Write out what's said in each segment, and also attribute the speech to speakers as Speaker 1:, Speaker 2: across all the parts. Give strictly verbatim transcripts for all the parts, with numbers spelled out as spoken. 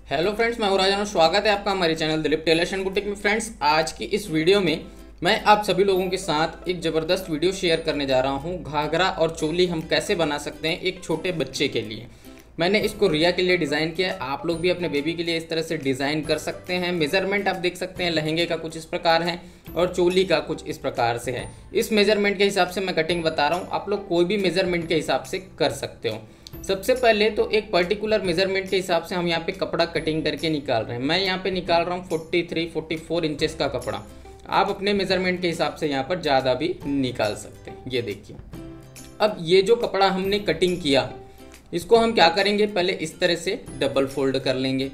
Speaker 1: Hello friends, मैं हूं राजानो। स्वागत है आपका हमारे channel Dilip tailors and boutique में। फ्रेंड्स, आज की इस वीडियो में मैं आप सभी लोगों के साथ एक ज़बरदस्त वीडियो शेयर करने जा रहा हूं। घाघरा और चोली हम कैसे बना सकते हैं एक छोटे बच्चे के लिए। मैंने इसको रिया के लिए डिज़ाइन किया है। आप लोग भी अपने बेबी के लिए इस तरह से डिज़ाइन कर सकते हैं। मेजरमेंट आप देख सकते हैं, लहंगे का कुछ इस प्रकार है और चोली का कुछ इस प्रकार से है। इस मेजरमेंट के हिसाब से मैं कटिंग बता रहा हूँ, आप लोग कोई भी मेजरमेंट के हिसाब से कर सकते हो। सबसे पहले तो एक पर्टिकुलर मेजरमेंट के हिसाब से हम यहाँ पे कपड़ा कटिंग करके निकाल रहे हैं। मैं यहाँ पे निकाल रहा हूँ तैंतालीस, चौवालीस इंचेस का कपड़ा। आप अपने मेजरमेंट के हिसाब से यहाँ पर ज़्यादा भी निकाल सकते हैं। ये देखिए, अब ये जो कपड़ा हमने कटिंग किया इसको हम क्या करेंगे, पहले इस तरह से डबल फोल्ड कर लेंगे।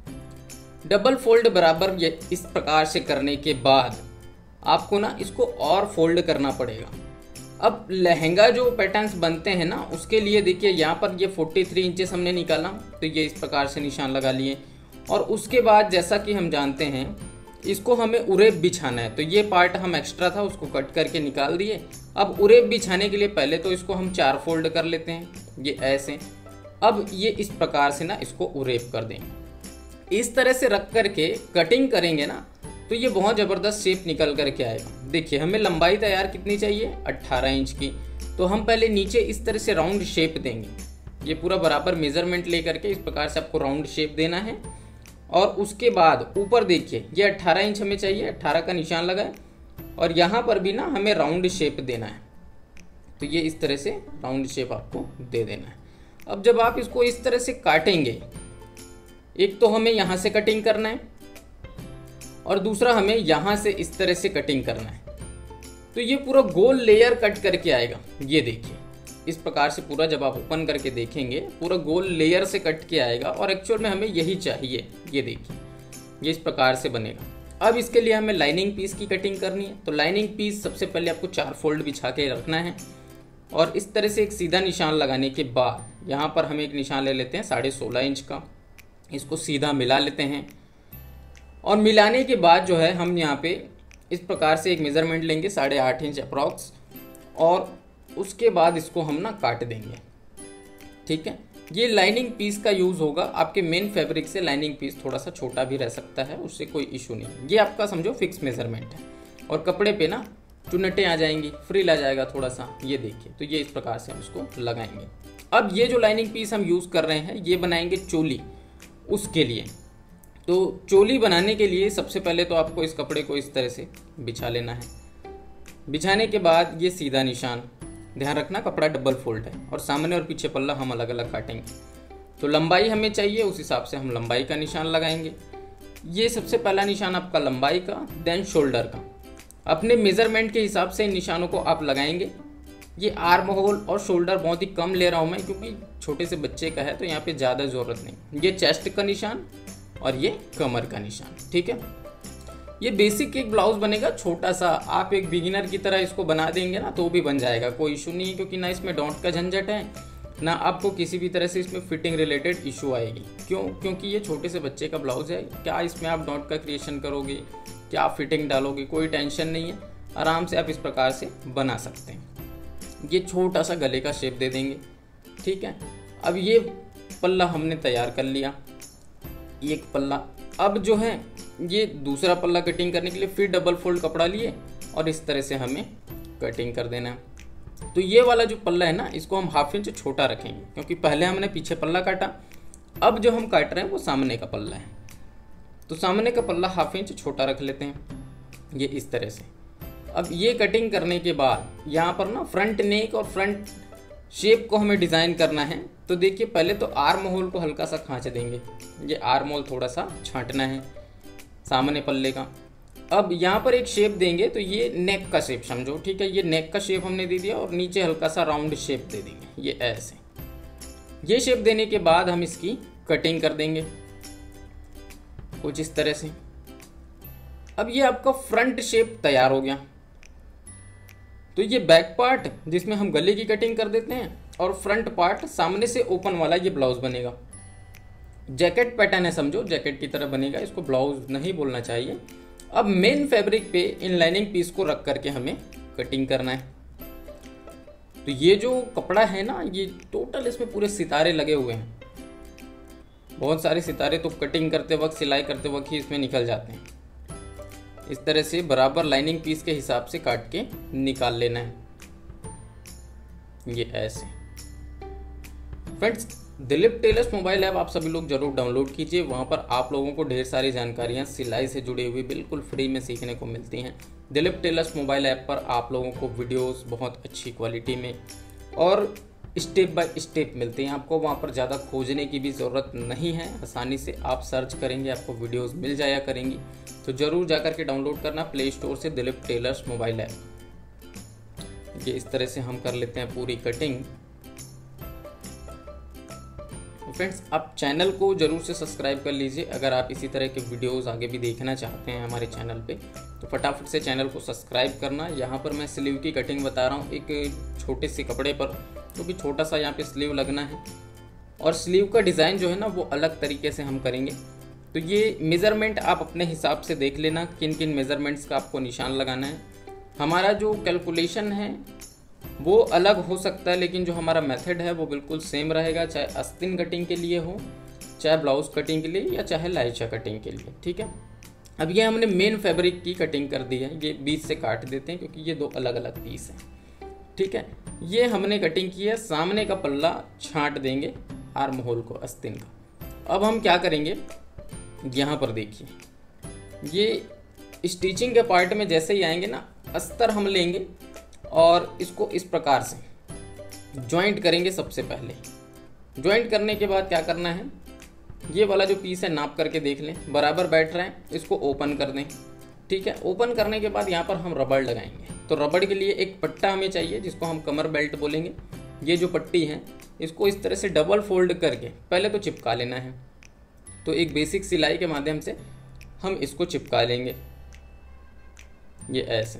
Speaker 1: डबल फोल्ड बराबर ये इस प्रकार से करने के बाद आपको ना इसको और फोल्ड करना पड़ेगा। अब लहंगा जो पैटर्न्स बनते हैं ना, उसके लिए देखिए यहाँ पर ये तैंतालीस इंचेस हमने निकाला, तो ये इस प्रकार से निशान लगा लिए। और उसके बाद जैसा कि हम जानते हैं इसको हमें उरेब बिछाना है, तो ये पार्ट हम एक्स्ट्रा था उसको कट करके निकाल दिए। अब उरेब बिछाने के लिए पहले तो इसको हम चार फोल्ड कर लेते हैं, ये ऐसे। अब ये इस प्रकार से ना इसको उरेब कर देंगे। इस तरह से रख करके कटिंग करेंगे ना तो ये बहुत ज़बरदस्त शेप निकल करके आएगा। देखिए, हमें लंबाई तैयार कितनी चाहिए, अट्ठारह इंच की। तो हम पहले नीचे इस तरह से राउंड शेप देंगे। ये पूरा बराबर मेजरमेंट ले करके इस प्रकार से आपको राउंड शेप देना है। और उसके बाद ऊपर देखिए, ये अट्ठारह इंच हमें चाहिए, अट्ठारह का निशान लगाए। और यहाँ पर भी ना हमें राउंड शेप देना है, तो ये इस तरह से राउंड शेप आपको दे देना है। अब जब आप इसको इस तरह से काटेंगे, एक तो हमें यहाँ से कटिंग करना है और दूसरा हमें यहाँ से इस तरह से कटिंग करना है। तो ये पूरा गोल लेयर कट करके आएगा। ये देखिए, इस प्रकार से पूरा जब आप ओपन करके देखेंगे पूरा गोल लेयर से कट के आएगा और एक्चुअल में हमें यही चाहिए। ये देखिए, ये इस प्रकार से बनेगा। अब इसके लिए हमें लाइनिंग पीस की कटिंग करनी है। तो लाइनिंग पीस सबसे पहले आपको चार फोल्ड बिछा के रखना है और इस तरह से एक सीधा निशान लगाने के बाद यहाँ पर हम एक निशान ले लेते हैं साढ़े सोलह इंच का। इसको सीधा मिला लेते हैं और मिलाने के बाद जो है हम यहाँ पे इस प्रकार से एक मेज़रमेंट लेंगे साढ़े आठ इंच अप्रॉक्स, और उसके बाद इसको हम ना काट देंगे। ठीक है, ये लाइनिंग पीस का यूज़ होगा। आपके मेन फैब्रिक से लाइनिंग पीस थोड़ा सा छोटा भी रह सकता है, उससे कोई इशू नहीं। ये आपका समझो फिक्स मेज़रमेंट है। और कपड़े पे ना चुन्नटें आ जाएंगी, फ्रिल आ जाएगा थोड़ा सा। ये देखिए, तो ये इस प्रकार से हम इसको लगाएंगे। अब ये जो लाइनिंग पीस हम यूज़ कर रहे हैं ये बनाएंगे चोली, उसके लिए। तो चोली बनाने के लिए सबसे पहले तो आपको इस कपड़े को इस तरह से बिछा लेना है। बिछाने के बाद ये सीधा निशान, ध्यान रखना कपड़ा डबल फोल्ड है और सामने और पीछे पल्ला हम अलग अलग काटेंगे। तो लंबाई हमें चाहिए, उस हिसाब से हम लंबाई का निशान लगाएंगे। ये सबसे पहला निशान आपका लंबाई का, देन शोल्डर का। अपने मेज़रमेंट के हिसाब से इन निशानों को आप लगाएंगे। ये आर्म होल और शोल्डर बहुत ही कम ले रहा हूँ मैं, क्योंकि छोटे से बच्चे का है तो यहाँ पे ज़्यादा ज़रूरत नहीं। ये चेस्ट का निशान और ये कमर का निशान। ठीक है, ये बेसिक एक ब्लाउज बनेगा छोटा सा। आप एक बिगिनर की तरह इसको बना देंगे ना तो भी बन जाएगा, कोई इशू नहीं है। क्योंकि ना इसमें डॉट का झंझट है, ना आपको किसी भी तरह से इसमें फिटिंग रिलेटेड इशू आएगी। क्यों? क्योंकि ये छोटे से बच्चे का ब्लाउज है। क्या इसमें आप डॉट का क्रिएशन करोगे, क्या फिटिंग डालोगे, कोई टेंशन नहीं है। आराम से आप इस प्रकार से बना सकते हैं। ये छोटा सा गले का शेप दे देंगे। ठीक है, अब ये पल्ला हमने तैयार कर लिया, एक पल्ला। अब जो है ये दूसरा पल्ला कटिंग करने के लिए फिर डबल फोल्ड कपड़ा लिए और इस तरह से हमें कटिंग कर देना है। तो ये वाला जो पल्ला है ना, इसको हम हाफ इंच छोटा रखेंगे, क्योंकि पहले हमने पीछे पल्ला काटा। अब जो हम काट रहे हैं वो सामने का पल्ला है, तो सामने का पल्ला हाफ इंच छोटा रख लेते हैं, ये इस तरह से। अब ये कटिंग करने के बाद यहाँ पर ना फ्रंट नेक और फ्रंट शेप को हमें डिज़ाइन करना है। तो देखिए, पहले तो आर्म होल को हल्का सा खांच देंगे। ये आर्म होल थोड़ा सा छांटना है सामने पल्ले का। अब यहाँ पर एक शेप देंगे, तो ये नेक का शेप समझो। ठीक है, ये नेक का शेप हमने दे दिया और नीचे हल्का सा राउंड शेप दे देंगे, ये ऐसे। ये शेप देने के बाद हम इसकी कटिंग कर देंगे कुछ इस तरह से। अब ये आपका फ्रंट शेप तैयार हो गया। तो ये बैक पार्ट जिसमें हम गले की कटिंग कर देते हैं और फ्रंट पार्ट सामने से ओपन वाला ये ब्लाउज बनेगा। जैकेट पैटर्न है समझो, जैकेट की तरह बनेगा। इसको ब्लाउज नहीं बोलना चाहिए। अब मेन फैब्रिक पे इन लाइनिंग पीस को रख करके हमें कटिंग करना है। तो ये जो कपड़ा है ना, ये टोटल इसमें पूरे सितारे लगे हुए हैं। बहुत सारे सितारे तो कटिंग करते वक्त, सिलाई करते वक्त ही इसमें निकल जाते हैं। इस तरह से बराबर लाइनिंग पीस के हिसाब से काट के निकाल लेना है, ये ऐसे। Friends, Dilip tailors mobile app आप सभी लोग जरूर डाउनलोड कीजिए। वहाँ पर आप लोगों को ढेर सारी जानकारियाँ सिलाई से जुड़ी हुई बिल्कुल फ्री में सीखने को मिलती हैं। दिलीप टेलर्स मोबाइल ऐप पर आप लोगों को वीडियोस बहुत अच्छी क्वालिटी में और स्टेप बाय स्टेप मिलते हैं। आपको वहाँ पर ज़्यादा खोजने की भी ज़रूरत नहीं है, आसानी से आप सर्च करेंगे आपको वीडियोस मिल जाया करेंगी। तो ज़रूर जाकर के डाउनलोड करना प्ले स्टोर से दिलीप टेलर्स मोबाइल ऐप। ये इस तरह से हम कर लेते हैं पूरी कटिंग। फ्रेंड्स, आप चैनल को जरूर से सब्सक्राइब कर लीजिए। अगर आप इसी तरह के वीडियोस आगे भी देखना चाहते हैं हमारे चैनल पे, तो फटाफट से चैनल को सब्सक्राइब करना। यहाँ पर मैं स्लीव की कटिंग बता रहा हूँ एक छोटे से कपड़े पर, तो भी छोटा सा यहाँ पे स्लीव लगना है और स्लीव का डिज़ाइन जो है ना वो अलग तरीके से हम करेंगे। तो ये मेज़रमेंट आप अपने हिसाब से देख लेना, किन किन मेज़रमेंट्स का आपको निशान लगाना है। हमारा जो कैलकुलेशन है वो अलग हो सकता है, लेकिन जो हमारा मेथड है वो बिल्कुल सेम रहेगा, चाहे आस्तीन कटिंग के लिए हो, चाहे ब्लाउज कटिंग के लिए, या चाहे लाइचा कटिंग के लिए। ठीक है, अब ये हमने मेन फैब्रिक की कटिंग कर दी है, ये बीच से काट देते हैं क्योंकि ये दो अलग अलग पीस हैं। ठीक है, ये हमने कटिंग की है, सामने का पल्ला छांट देंगे आर्म होल को आस्तीन का। अब हम क्या करेंगे, यहाँ पर देखिए, ये स्टिचिंग के पार्ट में जैसे ही आएंगे ना, अस्तर हम लेंगे और इसको इस प्रकार से जॉइंट करेंगे। सबसे पहले जॉइंट करने के बाद क्या करना है, ये वाला जो पीस है नाप करके देख लें बराबर बैठ रहा है, इसको ओपन कर दें। ठीक है, ओपन करने के बाद यहाँ पर हम रबड़ लगाएंगे। तो रबड़ के लिए एक पट्टा हमें चाहिए जिसको हम कमर बेल्ट बोलेंगे। ये जो पट्टी है इसको इस तरह से डबल फोल्ड करके पहले तो चिपका लेना है। तो एक बेसिक सिलाई के माध्यम से हम इसको चिपका लेंगे, ये ऐसे।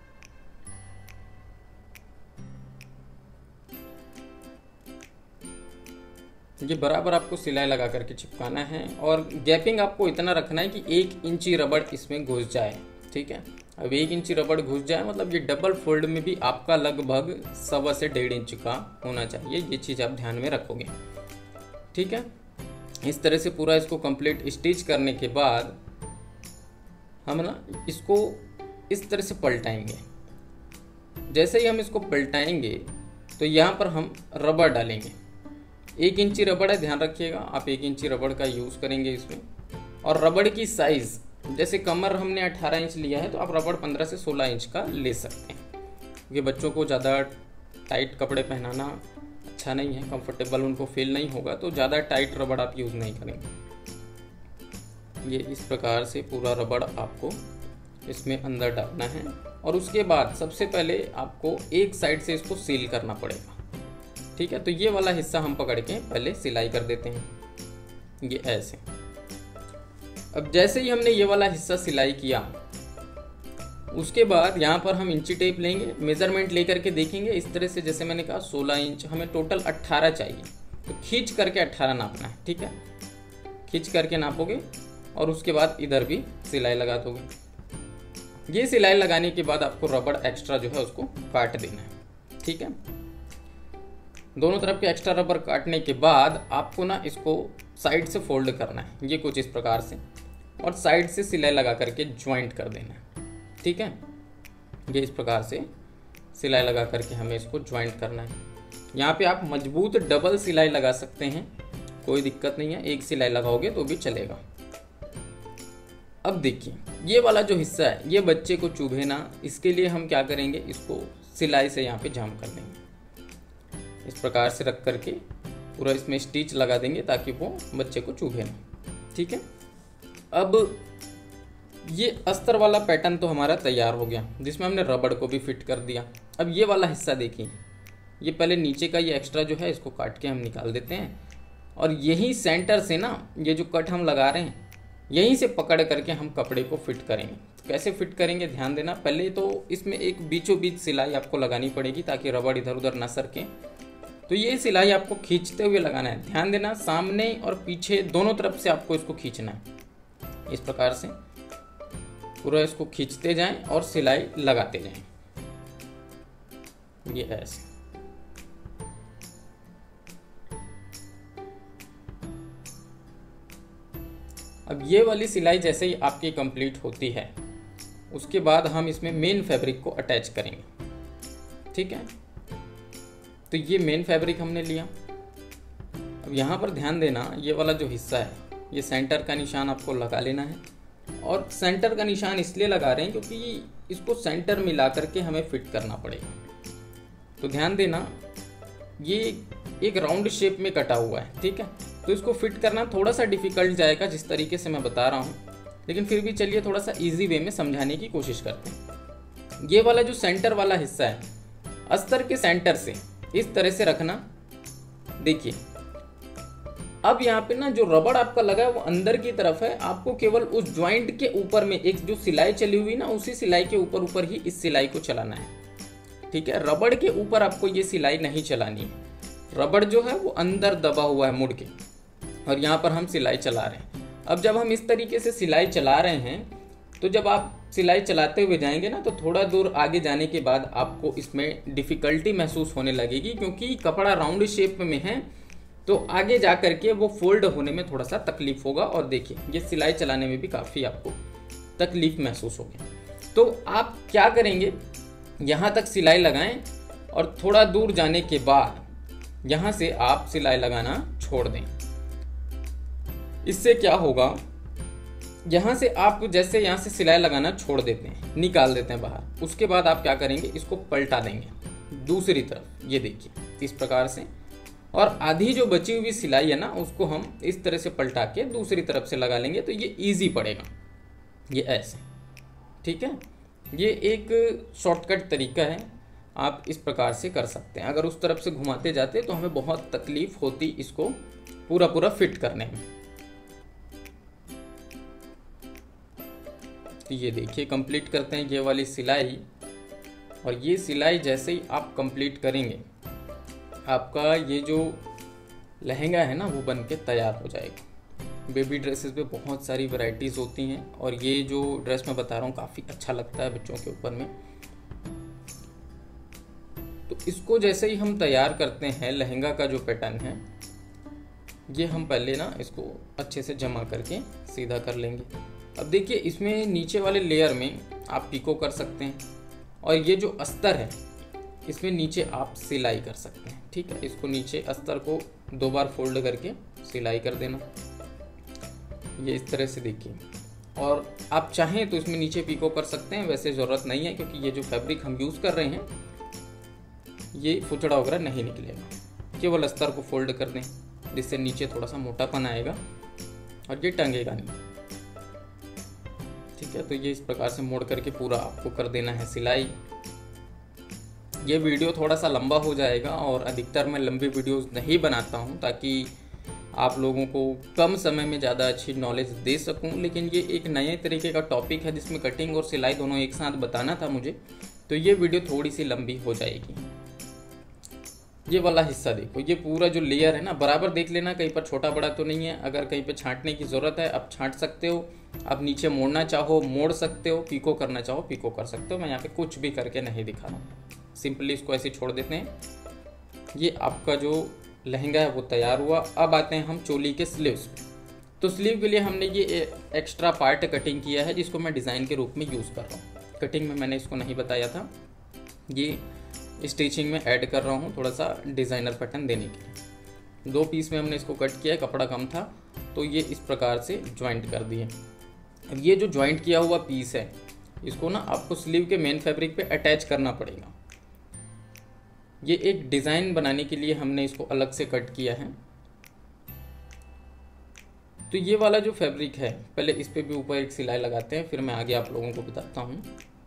Speaker 1: ये बराबर आपको सिलाई लगा करके चिपकाना है और गैपिंग आपको इतना रखना है कि एक इंची रबड़ इसमें घुस जाए। ठीक है, अब एक इंची रबड़ घुस जाए मतलब ये डबल फोल्ड में भी आपका लगभग सवा से डेढ़ इंच का होना चाहिए। ये चीज़ आप ध्यान में रखोगे। ठीक है, इस तरह से पूरा इसको कंप्लीट स्टिच करने के बाद हम ना इसको इस तरह से पलटाएंगे। जैसे ही हम इसको पलटाएंगे तो यहाँ पर हम रबड़ डालेंगे। एक इंची रबड़ है, ध्यान रखिएगा आप एक इंची रबड़ का यूज़ करेंगे इसमें। और रबड़ की साइज़, जैसे कमर हमने अठारह इंच लिया है तो आप रबड़ पंद्रह से सोलह इंच का ले सकते हैं, क्योंकि बच्चों को ज़्यादा टाइट कपड़े पहनाना अच्छा नहीं है, कंफर्टेबल उनको फील नहीं होगा, तो ज़्यादा टाइट रबड़ आप यूज़ नहीं करेंगे। ये इस प्रकार से पूरा रबड़ आपको इसमें अंदर डालना है और उसके बाद सबसे पहले आपको एक साइड से इसको सील करना पड़ेगा। ठीक है, तो ये वाला हिस्सा हम पकड़ के पहले सिलाई कर देते हैं, ये ऐसे। अब जैसे ही हमने ये वाला हिस्सा सिलाई किया, उसके बाद यहाँ पर हम इंची टेप लेंगे, मेज़रमेंट लेकर के देखेंगे इस तरह से। जैसे मैंने कहा सोलह इंच, हमें टोटल अट्ठारह चाहिए, तो खींच करके अट्ठारह नापना है। ठीक है, खींच करके नापोगे और उसके बाद इधर भी सिलाई लगा दोगे। ये सिलाई लगाने के बाद आपको रबड़ एक्स्ट्रा जो है उसको काट देना है। ठीक है, दोनों तरफ के एक्स्ट्रा रबर काटने के बाद आपको ना इसको साइड से फोल्ड करना है, ये कुछ इस प्रकार से, और साइड से सिलाई लगा करके ज्वाइंट कर देना है। ठीक है, ये इस प्रकार से सिलाई लगा करके हमें इसको ज्वाइंट करना है। यहाँ पे आप मजबूत डबल सिलाई लगा सकते हैं, कोई दिक्कत नहीं है, एक सिलाई लगाओगे तो भी चलेगा। अब देखिए ये वाला जो हिस्सा है ये बच्चे को चुभे ना, इसके लिए हम क्या करेंगे, इसको सिलाई से यहाँ पे जाम कर देंगे। इस प्रकार से रख करके पूरा इसमें स्टिच लगा देंगे ताकि वो बच्चे को चुभे ना। ठीक है, अब ये अस्तर वाला पैटर्न तो हमारा तैयार हो गया, जिसमें हमने रबड़ को भी फिट कर दिया। अब ये वाला हिस्सा देखिए, ये पहले नीचे का ये एक्स्ट्रा जो है इसको काट के हम निकाल देते हैं और यही सेंटर से ना ये जो कट हम लगा रहे हैं यहीं से पकड़ करके हम कपड़े को फिट करेंगे। तो कैसे फिट करेंगे ध्यान देना, पहले तो इसमें एक बीचों बीच सिलाई आपको लगानी पड़ेगी ताकि रबड़ इधर उधर ना सरके। तो ये सिलाई आपको खींचते हुए लगाना है, ध्यान देना, सामने और पीछे दोनों तरफ से आपको इसको खींचना है। इस प्रकार से पूरा इसको खींचते जाएं और सिलाई लगाते जाएं, ये ऐसे। अब ये वाली सिलाई जैसे ही आपकी कंप्लीट होती है, उसके बाद हम इसमें मेन फैब्रिक को अटैच करेंगे। ठीक है, तो ये मेन फैब्रिक हमने लिया। अब यहाँ पर ध्यान देना, ये वाला जो हिस्सा है, ये सेंटर का निशान आपको लगा लेना है। और सेंटर का निशान इसलिए लगा रहे हैं क्योंकि इसको सेंटर में ला करके हमें फिट करना पड़ेगा। तो ध्यान देना, ये एक राउंड शेप में कटा हुआ है। ठीक है, तो इसको फिट करना थोड़ा सा डिफिकल्ट जाएगा जिस तरीके से मैं बता रहा हूँ, लेकिन फिर भी चलिए थोड़ा सा इजी वे में समझाने की कोशिश करते हैं। ये वाला जो सेंटर वाला हिस्सा है, अस्तर के सेंटर से इस तरह से रखना। देखिए, अब यहाँ पे ना जो रबड़ आपका लगा है वो अंदर की तरफ है। आपको केवल उस ज्वाइंट के ऊपर में एक जो सिलाई चली हुई ना, उसी सिलाई के ऊपर ऊपर ही इस सिलाई को चलाना है। ठीक है, रबड़ के ऊपर आपको ये सिलाई नहीं चलानी है। रबड़ जो है वो अंदर दबा हुआ है मुड़ के, और यहाँ पर हम सिलाई चला रहे हैं। अब जब हम इस तरीके से सिलाई चला रहे हैं, तो जब आप सिलाई चलाते हुए जाएंगे ना, तो थोड़ा दूर आगे जाने के बाद आपको इसमें डिफ़िकल्टी महसूस होने लगेगी, क्योंकि कपड़ा राउंड शेप में है, तो आगे जा करके वो फोल्ड होने में थोड़ा सा तकलीफ होगा। और देखिए, ये सिलाई चलाने में भी काफ़ी आपको तकलीफ महसूस होगी। तो आप क्या करेंगे, यहाँ तक सिलाई लगाएं और थोड़ा दूर जाने के बाद यहाँ से आप सिलाई लगाना छोड़ दें। इससे क्या होगा, यहाँ से आप जैसे यहाँ से सिलाई लगाना छोड़ देते हैं, निकाल देते हैं बाहर, उसके बाद आप क्या करेंगे, इसको पलटा देंगे दूसरी तरफ। ये देखिए, इस प्रकार से। और आधी जो बची हुई सिलाई है ना, उसको हम इस तरह से पलटा के दूसरी तरफ से लगा लेंगे, तो ये इजी पड़ेगा। ये ऐसे, ठीक है, ये एक शॉर्टकट तरीका है, आप इस प्रकार से कर सकते हैं। अगर उस तरफ से घुमाते जाते तो हमें बहुत तकलीफ होती इसको पूरा पूरा फिट करने में। तो ये देखिए, कंप्लीट करते हैं ये वाली सिलाई। और ये सिलाई जैसे ही आप कंप्लीट करेंगे, आपका ये जो लहंगा है ना, वो बन के तैयार हो जाएगा। बेबी ड्रेसेस पे बहुत सारी वैरायटीज़ होती हैं, और ये जो ड्रेस मैं बता रहा हूँ काफ़ी अच्छा लगता है बच्चों के ऊपर में। तो इसको जैसे ही हम तैयार करते हैं, लहंगा का जो पैटर्न है, ये हम पहले ना इसको अच्छे से जमा करके सीधा कर लेंगे। अब देखिए, इसमें नीचे वाले लेयर में आप पिको कर सकते हैं, और ये जो अस्तर है इसमें नीचे आप सिलाई कर सकते हैं। ठीक है, इसको नीचे अस्तर को दो बार फोल्ड करके सिलाई कर देना, ये इस तरह से देखिए। और आप चाहें तो इसमें नीचे पिको कर सकते हैं, वैसे ज़रूरत नहीं है, क्योंकि ये जो फैब्रिक हम यूज़ कर रहे हैं ये फुचड़ा वगैरह नहीं निकलेगा। केवल अस्तर को फोल्ड कर दें, जिससे नीचे थोड़ा सा मोटापन आएगा और ये टंगेगा नहीं। ठीक है, तो ये इस प्रकार से मोड़ करके पूरा आपको कर देना है सिलाई। ये वीडियो थोड़ा सा लंबा हो जाएगा, और अधिकतर मैं लंबी वीडियोस नहीं बनाता हूँ ताकि आप लोगों को कम समय में ज़्यादा अच्छी नॉलेज दे सकूँ। लेकिन ये एक नए तरीके का टॉपिक है जिसमें कटिंग और सिलाई दोनों एक साथ बताना था मुझे, तो ये वीडियो थोड़ी सी लंबी हो जाएगी। ये वाला हिस्सा देखो, ये पूरा जो लेयर है ना, बराबर देख लेना कहीं पर छोटा बड़ा तो नहीं है। अगर कहीं पे छांटने की ज़रूरत है, आप छांट सकते हो। आप नीचे मोड़ना चाहो मोड़ सकते हो, पीको करना चाहो पीको कर सकते हो। मैं यहाँ पे कुछ भी करके नहीं दिखा रहा हूँ, सिंपली इसको ऐसे छोड़ देते हैं। ये आपका जो लहंगा है वो तैयार हुआ। अब आते हैं हम चोली के स्लीव्स पे। तो स्लीव के लिए हमने ये एक्स्ट्रा पार्ट कटिंग किया है, जिसको मैं डिज़ाइन के रूप में यूज़ कर रहा हूँ। कटिंग में मैंने इसको नहीं बताया था, ये स्टिचिंग में ऐड कर रहा हूँ थोड़ा सा डिज़ाइनर पैटर्न देने के लिए। दो पीस में हमने इसको कट किया, कपड़ा कम था तो ये इस प्रकार से ज्वाइंट कर दिए। अब ये जो ज्वाइंट किया हुआ पीस है, इसको ना आपको स्लीव के मेन फैब्रिक पे अटैच करना पड़ेगा। ये एक डिज़ाइन बनाने के लिए हमने इसको अलग से कट किया है। तो ये वाला जो फैब्रिक है, पहले इस पे भी ऊपर एक सिलाई लगाते हैं, फिर मैं आगे आप लोगों को बताता हूँ।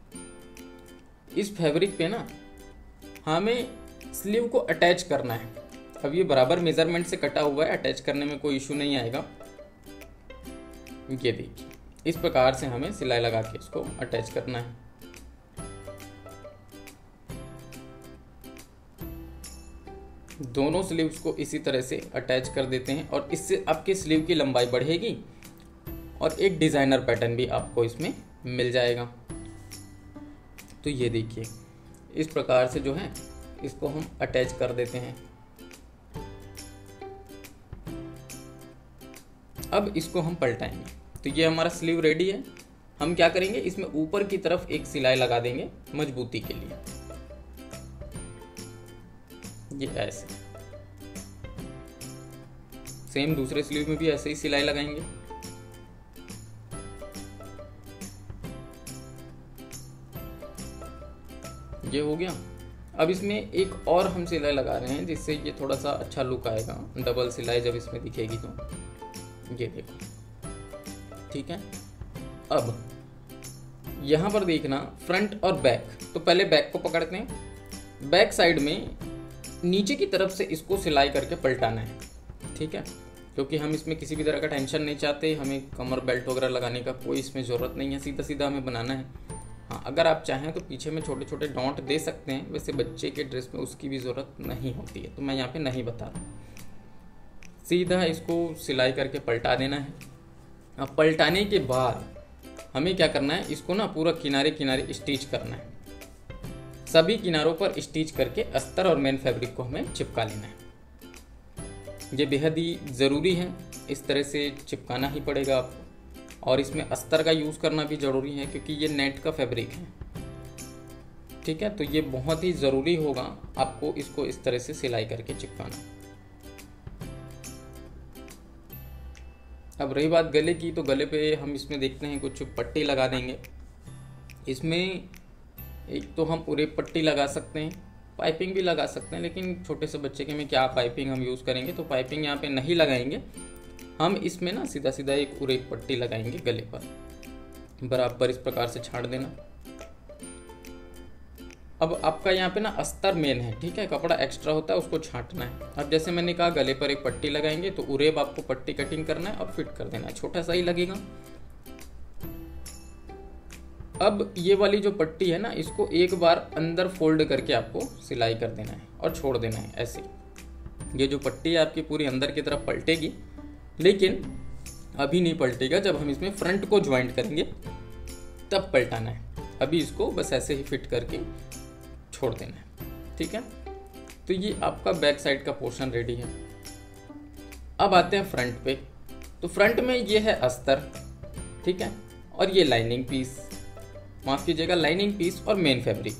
Speaker 1: इस फैब्रिक पे ना हमें स्लीव को अटैच करना है। अब ये बराबर मेजरमेंट से कटा हुआ है, अटैच करने में कोई इशू नहीं आएगा। ये देखिए, इस प्रकार से हमें सिलाई लगा के इसको अटैच करना है। दोनों स्लीव्स को इसी तरह से अटैच कर देते हैं, और इससे आपके स्लीव की लंबाई बढ़ेगी और एक डिज़ाइनर पैटर्न भी आपको इसमें मिल जाएगा। तो ये देखिए, इस प्रकार से जो है इसको हम अटैच कर देते हैं। अब इसको हम पलटाएंगे। तो ये हमारा स्लीव रेडी है। हम क्या करेंगे, इसमें ऊपर की तरफ एक सिलाई लगा देंगे मजबूती के लिए, ये ऐसे। सेम दूसरे स्लीव में भी ऐसे ही सिलाई लगाएंगे। ये हो गया। अब इसमें एक और हम सिलाई लगा रहे हैं जिससे ये थोड़ा सा अच्छा लुक आएगा, डबल सिलाई जब इसमें दिखेगी तो। ये देखो, ठीक है। अब यहाँ पर देखना फ्रंट और बैक, तो पहले बैक को पकड़ते हैं। बैक साइड में नीचे की तरफ से इसको सिलाई करके पलटाना है, ठीक है, क्योंकि हम इसमें किसी भी तरह का टेंशन नहीं चाहते। हमें कमर बेल्ट वगैरह लगाने का कोई इसमें ज़रूरत नहीं है, सीधा सीधा हमें बनाना है। हाँ, अगर आप चाहें तो पीछे में छोटे छोटे डॉट दे सकते हैं, वैसे बच्चे के ड्रेस में उसकी भी ज़रूरत नहीं होती है, तो मैं यहाँ पे नहीं बता रहा। सीधा इसको सिलाई करके पलटा देना है। अब पलटाने के बाद हमें क्या करना है, इसको ना पूरा किनारे किनारे स्टिच करना है। सभी किनारों पर स्टिच करके अस्तर और मेन फैब्रिक को हमें चिपका लेना है। ये बेहद ही ज़रूरी है, इस तरह से चिपकाना ही पड़ेगा आपको। और इसमें अस्तर का यूज़ करना भी ज़रूरी है क्योंकि ये नेट का फैब्रिक है, ठीक है। तो ये बहुत ही ज़रूरी होगा आपको इसको इस तरह से सिलाई करके चिपकाना। अब रही बात गले की, तो गले पे हम इसमें देखते हैं कुछ पट्टी लगा देंगे। इसमें एक तो हम उरेप पट्टी लगा सकते हैं, पाइपिंग भी लगा सकते हैं, लेकिन छोटे से बच्चे के में क्या पाइपिंग हम यूज़ करेंगे, तो पाइपिंग यहाँ पे नहीं लगाएंगे। हम इसमें ना सीधा सीधा एक उरेप पट्टी लगाएंगे गले पर, बराबर इस प्रकार से छाड़ देना। अब आपका यहाँ पे ना अस्तर मेन है, ठीक है, कपड़ा एक्स्ट्रा होता है उसको छांटना है। अब जैसे मैंने कहा गले पर एक पट्टी लगाएंगे, तो उरेब आपको पट्टी कटिंग करना है और फिट कर देना है, छोटा सा ही लगेगा। अब ये वाली जो पट्टी है ना, इसको एक बार अंदर फोल्ड करके आपको सिलाई कर देना है और छोड़ देना है ऐसे। ये जो पट्टी है आपकी पूरी अंदर की तरफ पलटेगी, लेकिन अभी नहीं पलटेगा, जब हम इसमें फ्रंट को ज्वाइंट करेंगे तब पलटाना है। अभी इसको बस ऐसे ही फिट करके छोड़ देना है, ठीक है। तो ये आपका बैक साइड का पोर्शन रेडी है। अब आते हैं फ्रंट पे। तो फ्रंट में ये है अस्तर, ठीक है, और ये लाइनिंग पीस, माफ कीजिएगा लाइनिंग पीस और मेन फैब्रिक।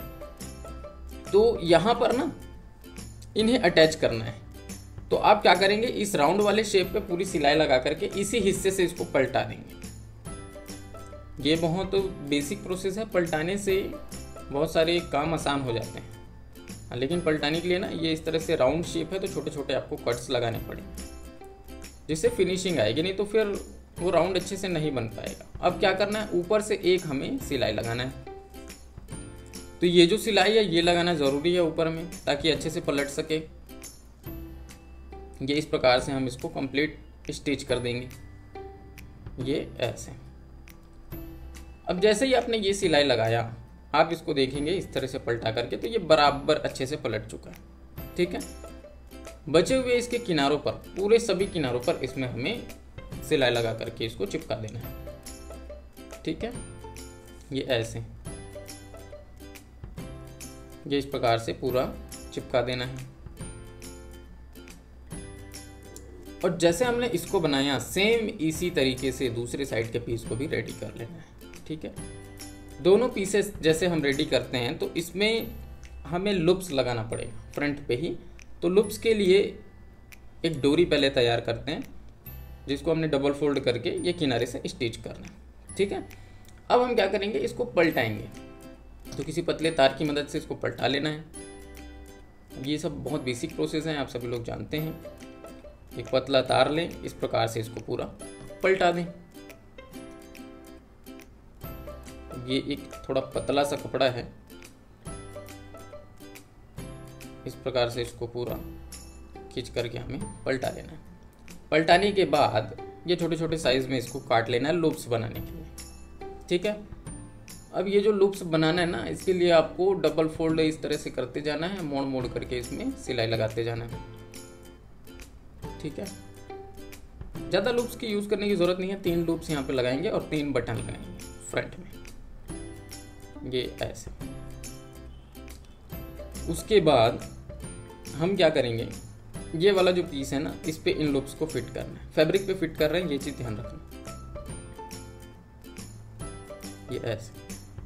Speaker 1: तो यहाँ पर ना इन्हें अटैच करना है। तो आप क्या करेंगे, इस राउंड वाले शेप पे पूरी सिलाई लगा करके इसी हिस्से से इसको पलटा देंगे। ये बहुत बेसिक प्रोसेस है, पलटाने से बहुत सारे काम आसान हो जाते हैं। लेकिन पलटाने के लिए ना ये इस तरह से राउंड शेप है, तो छोटे छोटे आपको कट्स लगाने पड़ेंगे जिससे फिनिशिंग आएगी, नहीं तो फिर वो राउंड अच्छे से नहीं बन पाएगा। अब क्या करना है, ऊपर से एक हमें सिलाई लगाना है। तो ये जो सिलाई है ये लगाना ज़रूरी है ऊपर में, ताकि अच्छे से पलट सके। ये इस प्रकार से हम इसको कंप्लीट स्टिच कर देंगे, ये ऐसे। अब जैसे ही आपने ये सिलाई लगाया, आप इसको देखेंगे इस तरह से पलटा करके, तो ये बराबर अच्छे से पलट चुका है, ठीक है। बचे हुए इसके किनारों पर, पूरे सभी किनारों पर इसमें हमें सिलाई लगा करके इसको चिपका देना है, ठीक है। ये ऐसे, ये इस प्रकार से पूरा चिपका देना है। और जैसे हमने इसको बनाया, सेम इसी तरीके से दूसरे साइड के पीस को भी रेडी कर लेना है, ठीक है। दोनों पीसेस जैसे हम रेडी करते हैं, तो इसमें हमें लूप्स लगाना पड़ेगा फ्रंट पे ही। तो लूप्स के लिए एक डोरी पहले तैयार करते हैं, जिसको हमने डबल फोल्ड करके ये किनारे से स्टिच करना है, ठीक है। अब हम क्या करेंगे, इसको पलटाएंगे। तो किसी पतले तार की मदद से इसको पलटा लेना है। ये सब बहुत बेसिक प्रोसेस हैं, आप सभी लोग जानते हैं। एक पतला तार लें, इस प्रकार से इसको पूरा पलटा दें। ये एक थोड़ा पतला सा कपड़ा है, इस प्रकार से इसको पूरा खींच करके हमें पलटा लेना है। पलटाने के बाद ये छोटे छोटे साइज में इसको काट लेना है लूप्स बनाने के लिए, ठीक है। अब ये जो लूप्स बनाना है ना, इसके लिए आपको डबल फोल्ड इस तरह से करते जाना है, मोड़ मोड़ करके इसमें सिलाई लगाते जाना है, ठीक है। ज़्यादा लूप्स की यूज़ करने की ज़रूरत नहीं है, तीन लूप्स यहाँ पे लगाएंगे और तीन बटन लगाएंगे फ्रंट में, ये ऐसे। उसके बाद हम क्या करेंगे, ये वाला जो पीस है ना, इस पे इन लूप्स को फिट करना है। फैब्रिक पे फिट कर रहे हैं, ये चीज़ ध्यान रखना। ये ऐसे।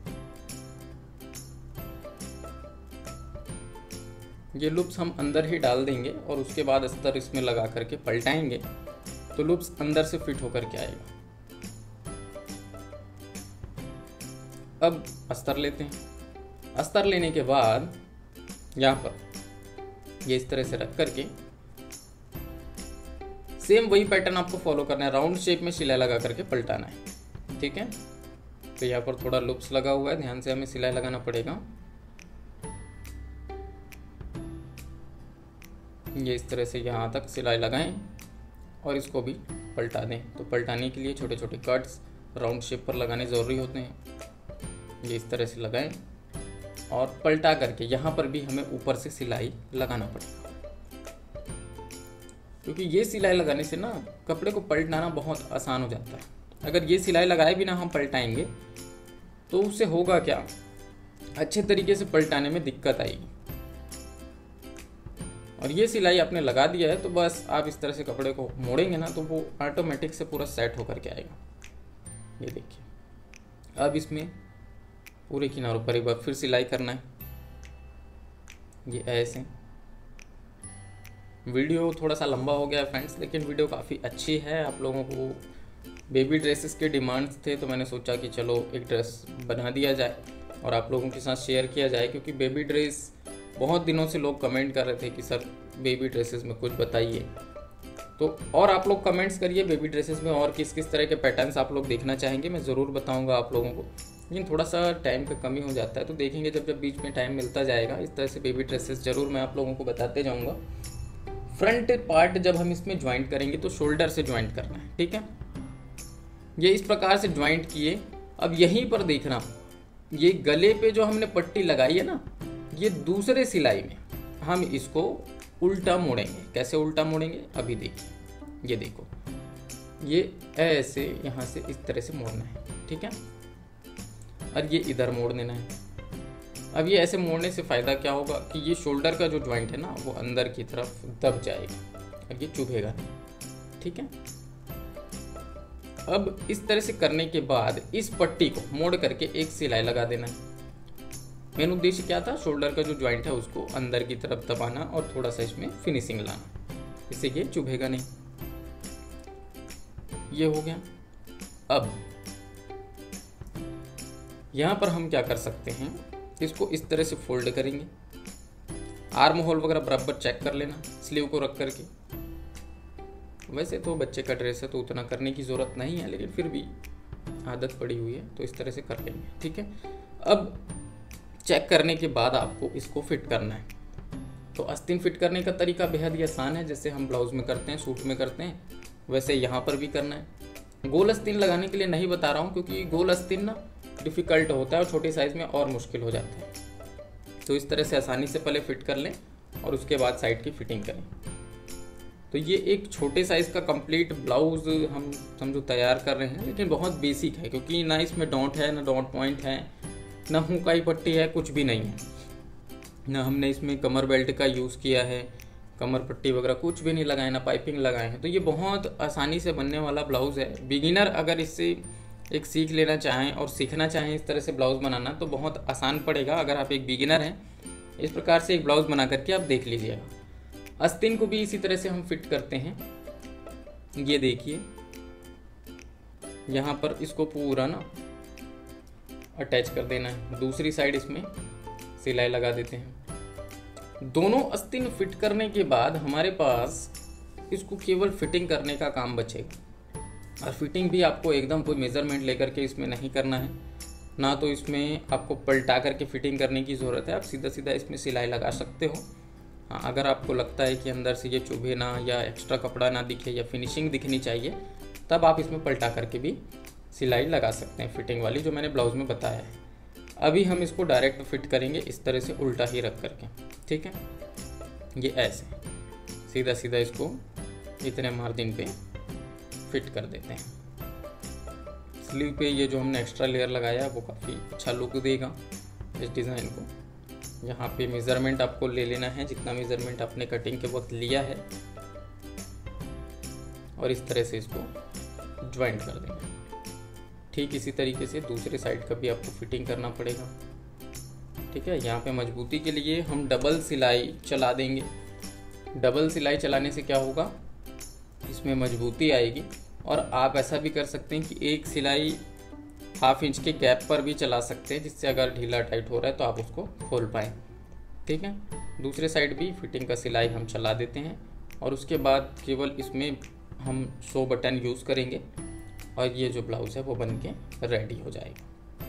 Speaker 1: ये लूप्स हम अंदर ही डाल देंगे और उसके बाद अस्तर इसमें लगा करके पलटाएंगे तो लूप्स अंदर से फिट होकर के आएगा। अब अस्तर लेते हैं। अस्तर लेने के बाद यहाँ पर ये इस तरह से रख करके सेम वही पैटर्न आपको फॉलो करना है, राउंड शेप में सिलाई लगा करके पलटाना है। ठीक है, तो यहाँ पर थोड़ा लूप्स लगा हुआ है, ध्यान से हमें सिलाई लगाना पड़ेगा। ये इस तरह से यहाँ तक सिलाई लगाएं और इसको भी पलटा दें। तो पलटाने के लिए छोटे छोटे कट्स राउंड शेप पर लगाने ज़रूरी होते हैं। ये इस तरह से लगाएं और पलटा करके यहाँ पर भी हमें ऊपर से सिलाई लगाना पड़ेगा, क्योंकि ये सिलाई लगाने से ना कपड़े को पलटाना बहुत आसान हो जाता है। अगर ये सिलाई लगाए बिना हम पलटाएंगे तो उससे होगा क्या, अच्छे तरीके से पलटाने में दिक्कत आएगी। और ये सिलाई आपने लगा दिया है तो बस आप इस तरह से कपड़े को मोड़ेंगे ना तो वो ऑटोमेटिक से पूरा सेट होकर के आएगा। ये देखिए, अब इसमें पूरे किनारों पर एक बार फिर सिलाई करना है। ये ऐसे। वीडियो थोड़ा सा लंबा हो गया फ्रेंड्स, लेकिन वीडियो काफ़ी अच्छी है। आप लोगों को बेबी ड्रेसेस के डिमांड्स थे तो मैंने सोचा कि चलो एक ड्रेस बना दिया जाए और आप लोगों के साथ शेयर किया जाए, क्योंकि बेबी ड्रेस बहुत दिनों से लोग कमेंट कर रहे थे कि सर बेबी ड्रेसेस में कुछ बताइए। तो और आप लोग कमेंट्स करिए बेबी ड्रेसेस में और किस किस तरह के पैटर्न्स आप लोग देखना चाहेंगे, मैं ज़रूर बताऊंगा आप लोगों को। लेकिन थोड़ा सा टाइम का कमी हो जाता है तो देखेंगे जब जब बीच में टाइम मिलता जाएगा इस तरह से बेबी ड्रेसेस ज़रूर मैं आप लोगों को बताते जाऊँगा। फ्रंट पार्ट जब हम इसमें ज्वाइंट करेंगे तो शोल्डर से ज्वाइंट करना है। ठीक है, ये इस प्रकार से ज्वाइंट किए। अब यहीं पर देखना, ये गले पे जो हमने पट्टी लगाई है ना, ये दूसरे सिलाई में हम इसको उल्टा मोड़ेंगे। कैसे उल्टा मोड़ेंगे अभी देखिए। ये देखो, ये ऐसे यहाँ से इस तरह से मोड़ना है। ठीक है, और ये इधर मोड़ देना है। अब ये ऐसे मोड़ने से फ़ायदा क्या होगा कि ये शोल्डर का जो ज्वाइंट है ना वो अंदर की तरफ दब जाएगा और ये चुभेगा नहीं। ठीक है, अब इस तरह से करने के बाद इस पट्टी को मोड़ करके एक सिलाई लगा देना है। मेन उद्देश्य क्या था, शोल्डर का जो ज्वाइंट है उसको अंदर की तरफ दबाना और थोड़ा सा इसमें फिनिशिंग लाना, इससे ये चुभेगा नहीं। ये हो गया। अब यहाँ पर हम क्या कर सकते हैं, इसको इस तरह से फोल्ड करेंगे। आर्म होल वगैरह बराबर चेक कर लेना स्लीव को रख करके। वैसे तो बच्चे का ड्रेस है तो उतना करने की ज़रूरत नहीं है, लेकिन फिर भी आदत पड़ी हुई है तो इस तरह से कर लेंगे। ठीक है, अब चेक करने के बाद आपको इसको फिट करना है। तो आस्तीन फिट करने का तरीका बेहद ही आसान है, जैसे हम ब्लाउज में करते हैं, सूट में करते हैं, वैसे यहाँ पर भी करना है। गोल आस्तीन लगाने के लिए नहीं बता रहा हूँ क्योंकि गोल आस्तीन ना डिफ़िकल्ट होता है और छोटे साइज़ में और मुश्किल हो जाता है। तो इस तरह से आसानी से पहले फिट कर लें और उसके बाद साइड की फिटिंग करें। तो ये एक छोटे साइज़ का कंप्लीट ब्लाउज हम समझो तैयार कर रहे हैं, लेकिन बहुत बेसिक है क्योंकि ना इसमें डॉट है, ना डॉट पॉइंट है, ना हुकाई पट्टी है, कुछ भी नहीं है। ना हमने इसमें कमर बेल्ट का यूज़ किया है, कमर पट्टी वगैरह कुछ भी नहीं लगाए, ना पाइपिंग लगाए हैं। तो ये बहुत आसानी से बनने वाला ब्लाउज़ है। बिगिनर अगर इससे एक सीख लेना चाहें और सीखना चाहें इस तरह से ब्लाउज़ बनाना तो बहुत आसान पड़ेगा। अगर आप एक बिगिनर हैं, इस प्रकार से एक ब्लाउज़ बना करके आप देख लीजिएगा। आस्तीन को भी इसी तरह से हम फिट करते हैं। ये देखिए, यहाँ पर इसको पूरा ना अटैच कर देना है। दूसरी साइड इसमें सिलाई लगा देते हैं। दोनों आस्तीन फिट करने के बाद हमारे पास इसको केवल फिटिंग करने का काम बचेगा। और फिटिंग भी आपको एकदम कोई मेज़रमेंट लेकर के इसमें नहीं करना है, ना तो इसमें आपको पलटा करके फिटिंग करने की ज़रूरत है। आप सीधा सीधा इसमें सिलाई लगा सकते हो। हाँ, अगर आपको लगता है कि अंदर से ये चुभे ना या एक्स्ट्रा कपड़ा ना दिखे या फिनिशिंग दिखनी चाहिए, तब आप इसमें पलटा करके भी सिलाई लगा सकते हैं, फिटिंग वाली जो मैंने ब्लाउज़ में बताया है। अभी हम इसको डायरेक्ट फिट करेंगे इस तरह से उल्टा ही रख करके। ठीक है, ये ऐसे सीधा सीधा इसको इतने मार्जिन पे फिट कर देते हैं। स्लीव पे ये जो हमने एक्स्ट्रा लेयर लगाया वो काफ़ी अच्छा लुक देगा इस डिज़ाइन को। यहाँ पे मेज़रमेंट आपको ले लेना है जितना मेज़रमेंट आपने कटिंग के वक्त लिया है, और इस तरह से इसको ज्वाइंट कर देंगे। ठीक इसी तरीके से दूसरे साइड का भी आपको फिटिंग करना पड़ेगा। ठीक है, यहाँ पे मजबूती के लिए हम डबल सिलाई चला देंगे। डबल सिलाई चलाने से क्या होगा, इसमें मजबूती आएगी। और आप ऐसा भी कर सकते हैं कि एक सिलाई हाफ इंच के गैप पर भी चला सकते हैं, जिससे अगर ढीला टाइट हो रहा है तो आप उसको खोल पाएँ। ठीक है, दूसरे साइड भी फिटिंग का सिलाई हम चला देते हैं और उसके बाद केवल इसमें हम सौ बटन यूज़ करेंगे और ये जो ब्लाउज़ है वो बन के रेडी हो जाएगा।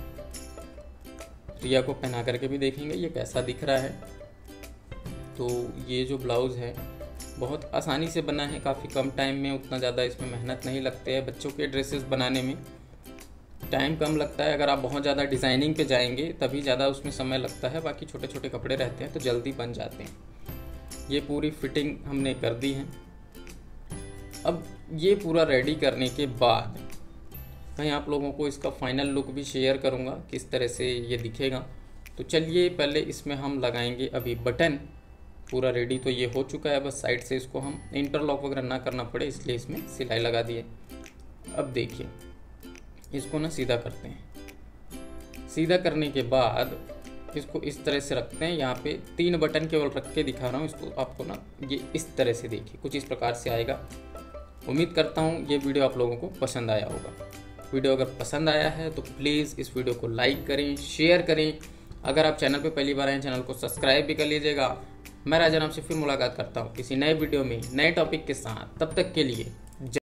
Speaker 1: रिया को पहना करके भी देखेंगे ये कैसा दिख रहा है। तो ये जो ब्लाउज़ है बहुत आसानी से बना है, काफ़ी कम टाइम में, उतना ज़्यादा इसमें मेहनत नहीं लगते है। बच्चों के ड्रेसेस बनाने में टाइम कम लगता है, अगर आप बहुत ज़्यादा डिज़ाइनिंग पे जाएंगे तभी ज़्यादा उसमें समय लगता है। बाकी छोटे छोटे कपड़े रहते हैं तो जल्दी बन जाते हैं। ये पूरी फिटिंग हमने कर दी है। अब ये पूरा रेडी करने के बाद मैं आप लोगों को इसका फाइनल लुक भी शेयर करूंगा किस तरह से ये दिखेगा। तो चलिए पहले इसमें हम लगाएंगे अभी बटन। पूरा रेडी तो ये हो चुका है, बस साइड से इसको हम इंटरलॉक वगैरह ना करना पड़े इसलिए इसमें सिलाई लगा दिए। अब देखिए इसको ना सीधा करते हैं। सीधा करने के बाद इसको इस तरह से रखते हैं। यहाँ पे तीन बटन केवल रख के दिखा रहा हूँ इसको, आपको ना ये इस तरह से देखिए कुछ इस प्रकार से आएगा। उम्मीद करता हूँ ये वीडियो आप लोगों को पसंद आया होगा। वीडियो अगर पसंद आया है तो प्लीज़ इस वीडियो को लाइक करें, शेयर करें। अगर आप चैनल पे पहली बार आए हैं चैनल को सब्सक्राइब भी कर लीजिएगा। मैं राजा नाम से फिर मुलाकात करता हूँ किसी नए वीडियो में नए टॉपिक के साथ। तब तक के लिए